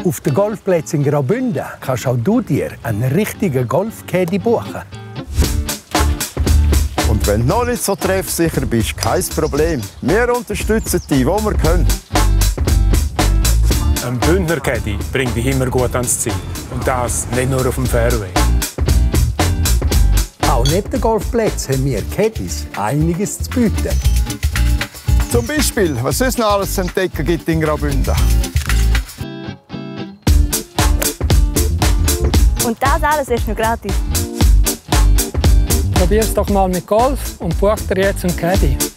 Auf den Golfplätzen in Graubünden kannst auch du dir einen richtigen Golfcaddy buchen. Und wenn du noch nicht so treffsicher bist, kein Problem. Wir unterstützen dich, wo wir können. Ein Bündner Caddy bringt dich immer gut ans Ziel. Und das nicht nur auf dem Fairway. Auch neben den Golfplätzen haben wir Caddies einiges zu bieten. Zum Beispiel, was es noch alles zu entdecken gibt in Graubünden. Und das alles ist noch gratis. Probier's doch mal mit Golf und buch dir jetzt einen Caddy.